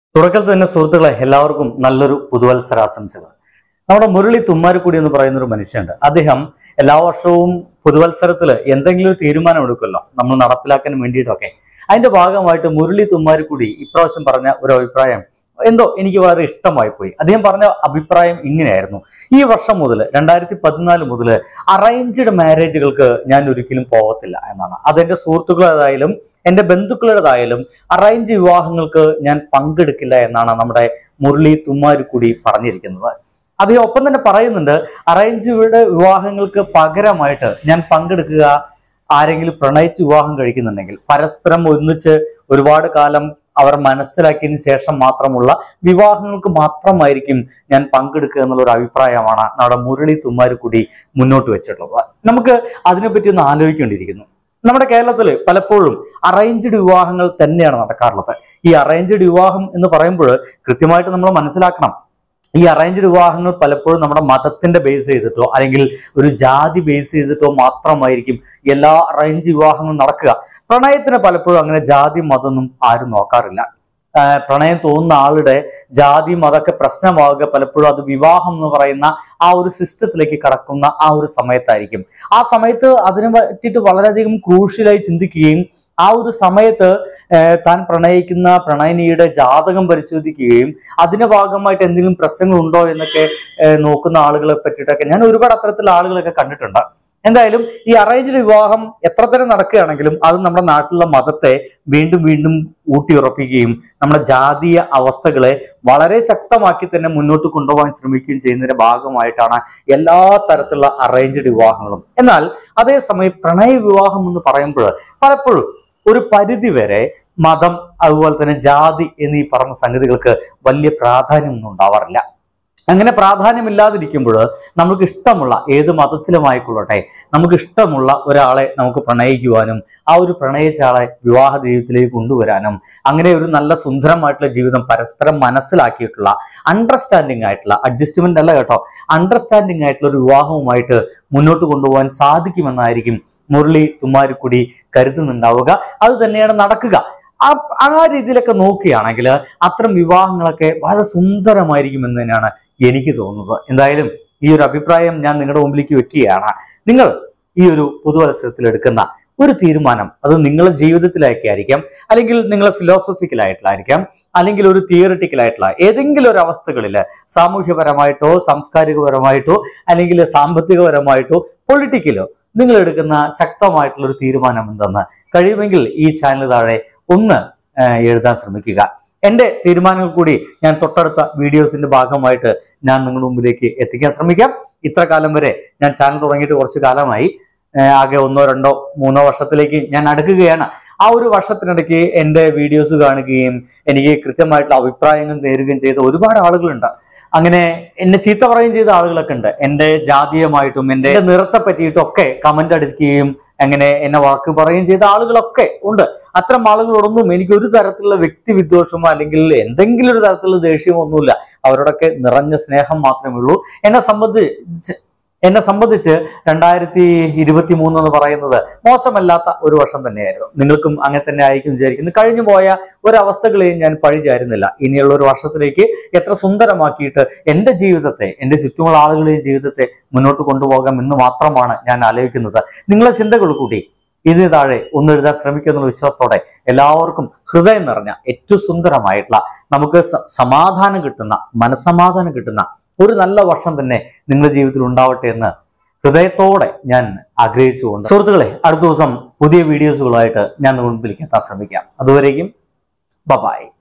തുടക്കത്തിൽ തന്നെ സുഹൃത്തുക്കളെ എല്ലാവർക്കും നല്ലൊരു പുതുവത്സരാശംസകൾ. നമ്മുടെ മുരളി തുമ്മാരുക്കുടി എന്ന് പറയുന്ന ഒരു മനുഷ്യനുണ്ട്. അദ്ദേഹം എല്ലാ വർഷവും പുതുവത്സരത്തിൽ എന്തെങ്കിലും ഒരു തീരുമാനം എടുക്കുമല്ലോ നമ്മൾ നടപ്പിലാക്കാൻ വേണ്ടിയിട്ടൊക്കെ. അതിന്റെ ഭാഗമായിട്ട് മുരളി തുമ്മാരുക്കുടി ഇപ്രാവശ്യം പറഞ്ഞ ഒരു അഭിപ്രായം എന്തോ എനിക്ക് വളരെ ഇഷ്ടമായി പോയി. അദ്ദേഹം പറഞ്ഞ അഭിപ്രായം ഇങ്ങനെയായിരുന്നു: ഈ വർഷം മുതൽ 2014 മുതൽ അറേഞ്ച്ഡ് മാരേജുകൾക്ക് ഞാൻ ഒരിക്കലും പോകത്തില്ല എന്നാണ്. അതെന്റെ സുഹൃത്തുക്കളുടേതായാലും എൻ്റെ ബന്ധുക്കളുടേതായാലും അറേഞ്ച് വിവാഹങ്ങൾക്ക് ഞാൻ പങ്കെടുക്കില്ല എന്നാണ് നമ്മുടെ മുരളി തുമ്മാരുക്കുടി പറഞ്ഞിരിക്കുന്നത്. അദ്ദേഹം ഒപ്പം തന്നെ പറയുന്നുണ്ട്, അറേഞ്ച്ഡ് വിവാഹങ്ങൾക്ക് പകരമായിട്ട് ഞാൻ പങ്കെടുക്കുക ആരെങ്കിലും പ്രണയിച്ച് വിവാഹം കഴിക്കുന്നുണ്ടെങ്കിൽ പരസ്പരം ഒന്നിച്ച് ഒരുപാട് കാലം അവർ മനസ്സിലാക്കിയതിന് ശേഷം മാത്രമുള്ള വിവാഹങ്ങൾക്ക് മാത്രമായിരിക്കും ഞാൻ പങ്കെടുക്കുക എന്നുള്ള ഒരു അഭിപ്രായമാണ് നമ്മുടെ മുരളി തുമ്മാരുക്കുടി മുന്നോട്ട് വെച്ചിട്ടുള്ളത്. നമുക്ക് അതിനെപ്പറ്റി ഒന്ന് ആലോചിക്കേണ്ടിയിരിക്കുന്നു. നമ്മുടെ കേരളത്തിൽ പലപ്പോഴും അറേഞ്ച്ഡ് വിവാഹങ്ങൾ തന്നെയാണ് നടക്കാറുള്ളത്. ഈ അറേഞ്ച്ഡ് വിവാഹം എന്ന് പറയുമ്പോൾ കൃത്യമായിട്ട് നമ്മൾ മനസ്സിലാക്കണം, ഈ അറേഞ്ച്ഡ് വിവാഹങ്ങൾ പലപ്പോഴും നമ്മുടെ മതത്തിന്റെ ബേസ് ചെയ്തിട്ടോ അല്ലെങ്കിൽ ഒരു ജാതി ബേസ് ചെയ്തിട്ടോ മാത്രമായിരിക്കും എല്ലാ അറേഞ്ച് വിവാഹങ്ങളും നടക്കുക. പ്രണയത്തിന് പലപ്പോഴും അങ്ങനെ ജാതി മതമൊന്നും ആരും നോക്കാറില്ല. പ്രണയം തോന്നുന്ന ആളുടെ ജാതി മതമൊക്കെ പ്രശ്നമാവുക പലപ്പോഴും അത് വിവാഹം എന്ന് പറയുന്ന ആ ഒരു സിസ്റ്റത്തിലേക്ക് കടക്കുന്ന ആ ഒരു സമയത്തായിരിക്കും. ആ സമയത്ത് അതിനെ പറ്റിയിട്ട് വളരെയധികം ക്രൂഷ്യലായി ചിന്തിക്കുകയും ആ ഒരു സമയത്ത് താൻ പ്രണയിക്കുന്ന പ്രണയിനിയുടെ ജാതകം പരിശോധിക്കുകയും അതിന്റെ ഭാഗമായിട്ട് എന്തെങ്കിലും പ്രശ്നങ്ങൾ ഉണ്ടോ എന്നൊക്കെ നോക്കുന്ന ആളുകളെ പറ്റിയിട്ടൊക്കെ ഞാൻ ഒരുപാട് അത്തരത്തിലുള്ള ആളുകളൊക്കെ കണ്ടിട്ടുണ്ട്. എന്തായാലും ഈ അറേഞ്ച്ഡ് വിവാഹം എത്ര തരം നടക്കുകയാണെങ്കിലും അത് നമ്മുടെ നാട്ടിലുള്ള മതത്തെ വീണ്ടും വീണ്ടും ഊട്ടിയുറപ്പിക്കുകയും നമ്മുടെ ജാതീയ അവസ്ഥകളെ വളരെ ശക്തമാക്കി തന്നെ മുന്നോട്ട് കൊണ്ടുപോകാൻ ശ്രമിക്കുകയും ചെയ്യുന്നതിന്റെ ഭാഗമായിട്ടാണ് എല്ലാ തരത്തിലുള്ള അറേഞ്ച്ഡ് വിവാഹങ്ങളും. എന്നാൽ അതേസമയം പ്രണയ വിവാഹം എന്ന് പറയുമ്പോൾ പലപ്പോഴും ഒരു പരിധി വരെ മതം അതുപോലെ തന്നെ ജാതി എന്നീ പറഞ്ഞ സംഗതികൾക്ക് വലിയ പ്രാധാന്യമൊന്നും ഉണ്ടാവാറില്ല. അങ്ങനെ പ്രാധാന്യമില്ലാതിരിക്കുമ്പോൾ നമുക്ക് ഇഷ്ടമുള്ള ഏത് മതത്തിലുമായിക്കൊള്ളട്ടെ നമുക്ക് ഇഷ്ടമുള്ള ഒരാളെ നമുക്ക് പ്രണയിക്കുവാനും ആ ഒരു പ്രണയിച്ച ആളെ വിവാഹ ജീവിതത്തിലേക്ക് കൊണ്ടുവരാനും അങ്ങനെ ഒരു നല്ല സുന്ദരമായിട്ടുള്ള ജീവിതം പരസ്പരം മനസ്സിലാക്കിയിട്ടുള്ള അണ്ടർസ്റ്റാൻഡിങ് ആയിട്ടുള്ള അഡ്ജസ്റ്റ്മെന്റ് അല്ല കേട്ടോ, അണ്ടർസ്റ്റാൻഡിങ് ആയിട്ടുള്ള ഒരു വിവാഹവുമായിട്ട് മുന്നോട്ട് കൊണ്ടുപോകാൻ സാധിക്കുമെന്നായിരിക്കും മുരളി തുമ്മാരുക്കുടി കരുതുന്നുണ്ടാവുക. അത് തന്നെയാണ് നടക്കുക. ആ രീതിയിലൊക്കെ നോക്കുകയാണെങ്കിൽ അത്തരം വിവാഹങ്ങളൊക്കെ വളരെ സുന്ദരമായിരിക്കും എന്ന് തന്നെയാണ് എനിക്ക് തോന്നുന്നത്. എന്തായാലും ഈ ഒരു അഭിപ്രായം ഞാൻ നിങ്ങളുടെ മുമ്പിലേക്ക് വെക്കുകയാണ്. നിങ്ങൾ ഈ ഒരു പുതുവത്സരത്തിൽ എടുക്കുന്ന ഒരു തീരുമാനം അത് നിങ്ങളുടെ ജീവിതത്തിലേക്ക് ആയിരിക്കാം, അല്ലെങ്കിൽ നിങ്ങളെ ഫിലോസഫിക്കലായിട്ടുള്ളായിരിക്കാം, അല്ലെങ്കിൽ ഒരു തിയറിറ്റിക്കലായിട്ടുള്ള ഏതെങ്കിലും ഒരു അവസ്ഥകളിൽ സാമൂഹ്യപരമായിട്ടോ സാംസ്കാരികപരമായിട്ടോ അല്ലെങ്കിൽ സാമ്പത്തികപരമായിട്ടോ പൊളിറ്റിക്കലോ നിങ്ങൾ എടുക്കുന്ന ശക്തമായിട്ടുള്ള ഒരു തീരുമാനം എന്തെന്ന് കഴിയുമെങ്കിൽ ഈ ചാനൽ താഴെ ഒന്ന് എഴുതാൻ ശ്രമിക്കുക. എൻ്റെ തീരുമാനങ്ങൾ കൂടി ഞാൻ തൊട്ടടുത്ത വീഡിയോസിന്റെ ഭാഗമായിട്ട് ഞാൻ നിങ്ങളുടെ മുമ്പിലേക്ക് എത്തിക്കാൻ ശ്രമിക്കാം. ഇത്ര കാലം വരെ ഞാൻ ചാനൽ തുടങ്ങിയിട്ട് കുറച്ച് കാലമായി, ആകെ 1, 2, 3 വർഷത്തിലേക്ക് ഞാൻ അടുക്കുകയാണ്. ആ ഒരു വർഷത്തിനിടയ്ക്ക് എൻ്റെ വീഡിയോസ് കാണുകയും എനിക്ക് കൃത്യമായിട്ടുള്ള അഭിപ്രായങ്ങൾ നേരുകയും ചെയ്ത ഒരുപാട് ആളുകളുണ്ട്. അങ്ങനെ എന്നെ ചീത്ത പറയുകയും ചെയ്ത ആളുകളൊക്കെ ഉണ്ട്. എൻ്റെ ജാതീയമായിട്ടും എൻ്റെ നിറത്തെ പറ്റിയിട്ടും ഒക്കെ കമന്റ് അടിക്കുകയും അങ്ങനെ എന്നെ വാക്ക് പറയുകയും ചെയ്ത ആളുകളൊക്കെ ഉണ്ട്. അത്തരം ആളുകളോടൊന്നും എനിക്ക് ഒരു തരത്തിലുള്ള വ്യക്തി വിദ്വേഷമോ അല്ലെങ്കിൽ എന്തെങ്കിലും ഒരു തരത്തിലുള്ള ദേഷ്യമോ ഒന്നുമില്ല. അവരോടൊക്കെ നിറഞ്ഞ സ്നേഹം മാത്രമേ ഉള്ളൂ. എന്നെ സംബന്ധിച്ച് 2023 എന്ന് പറയുന്നത് മോശമല്ലാത്ത ഒരു വർഷം തന്നെയായിരുന്നു. നിങ്ങൾക്കും അങ്ങനെ തന്നെ ആയിരിക്കും വിചാരിക്കുന്നു. കഴിഞ്ഞു പോയ ഒരവസ്ഥകളെയും ഞാൻ പഴിചാരുന്നില്ല. ഇനിയുള്ള ഒരു വർഷത്തിലേക്ക് എത്ര സുന്ദരമാക്കിയിട്ട് എൻ്റെ ജീവിതത്തെ, എൻ്റെ ചുറ്റുമുള്ള ആളുകളുടെയും ജീവിതത്തെ മുന്നോട്ട് കൊണ്ടുപോകാം എന്ന് മാത്രമാണ് ഞാൻ ആലോചിക്കുന്നത്. നിങ്ങളെ ചിന്തകൾ കൂടി ഇതിന് താഴെ ഒന്ന് എഴുതാൻ ശ്രമിക്കുന്ന വിശ്വാസത്തോടെ എല്ലാവർക്കും ഹൃദയം നിറഞ്ഞ ഏറ്റവും സുന്ദരമായിട്ടുള്ള നമുക്ക് സമാധാനം കിട്ടുന്ന മനസ്സമാധാനം കിട്ടുന്ന ഒരു നല്ല വർഷം തന്നെ നിങ്ങളുടെ ജീവിതത്തിൽ ഉണ്ടാവട്ടെ എന്ന് ഹൃദയത്തോടെ ഞാൻ ആഗ്രഹിച്ചുകൊണ്ട് സുഹൃത്തുക്കളെ, അടുത്ത ദിവസം പുതിയ വീഡിയോസുകളായിട്ട് ഞാൻ മുൻപിലേക്ക് എത്താൻ ശ്രമിക്കാം. അതുവരേക്കും ബൈ.